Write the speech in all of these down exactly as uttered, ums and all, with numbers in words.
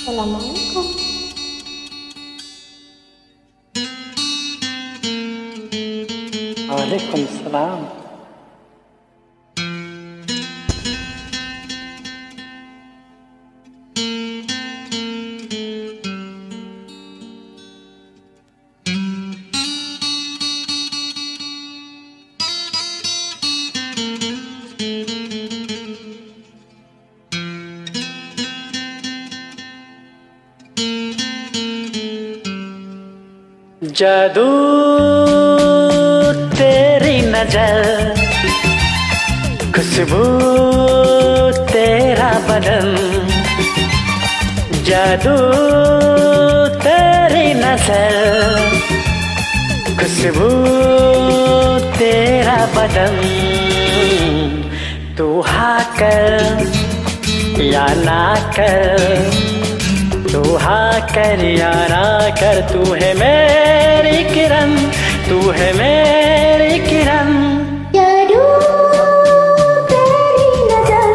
Assalamualaikum. Waalaikumsalam. जादू तेरी नजर, खुशबू तेरा बदन, जादू तेरी नजर, खुशबू तेरा बदन, तू हाँ कर या ना कर, तू हाँ कर या ना कर, तू है मेरी किरण, तू है मेरी किरण। जादू तेरी नजर,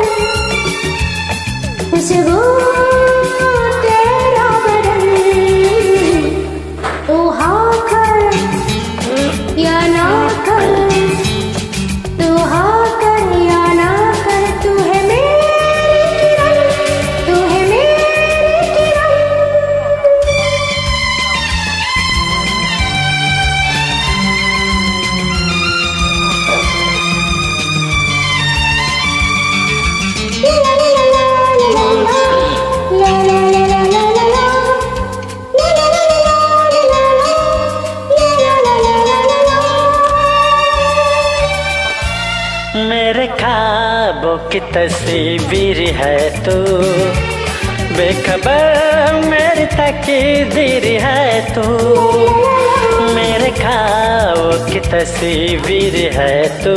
खुशबू तेरा बदन, तू हाँ कर या ना कर, तू हाँ कर या ना कर, तू है मेरी किरण, तू है मेरी किरण। मेरे ख्वाबों की तस्वीर है तू, बेखबर मेरी तकदीर है तू, मेरे ख्वाबों की तस्वीर है तू,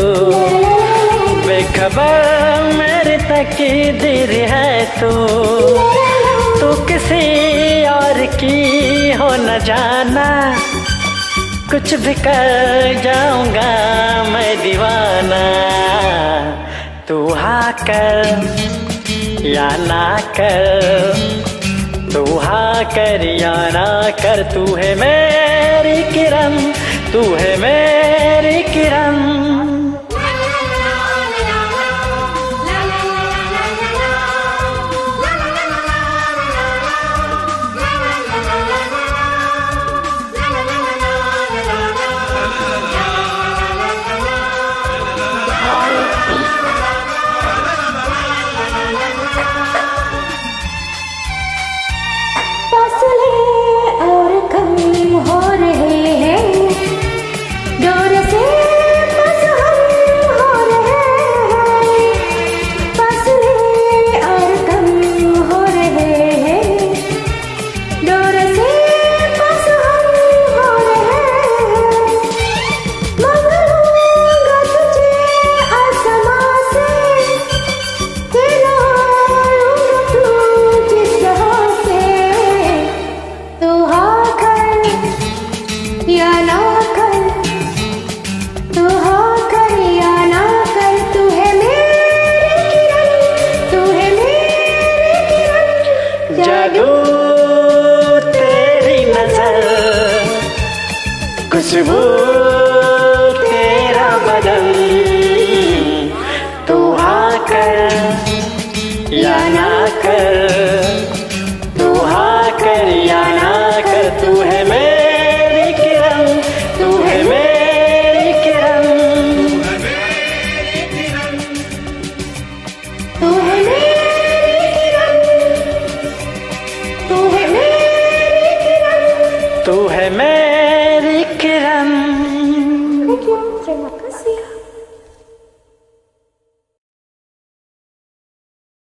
बेखबर मेरी तकदीर है तू, तू किसी और की हो न जाना, कुछ भी कर जाऊंगा मैं दीवाना, तू हाँ कर या ना कर, तू हाँ कर या ना कर, तू है मेरी किरण, तू है मेरी किरण। खुशबू तेरा बदन, तू हाँ कर या ना कर, तू हाँ कर या ना कर, तू है मेरी किरण, तू है मेरी किरण, तू है मेरी किरण, तू है मेरी किरण, तू है मेरी किरण। Terima kasih.